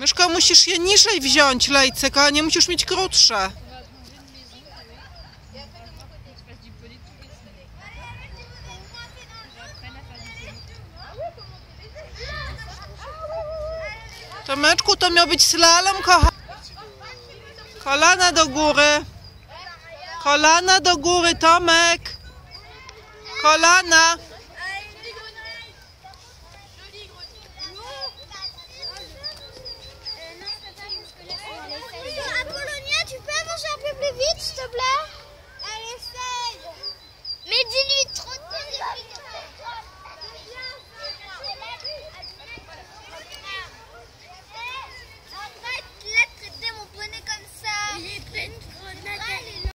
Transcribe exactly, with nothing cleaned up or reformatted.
Myszko, musisz je niżej wziąć, Lejcek, a nie musisz mieć krótsze. Tomeczku, to miał być slalom, kocha. Kolana do góry. Kolana do góry, Tomek. Kolana. Apollonia, tu peux avancer un peu plus vite, s'il te plaît?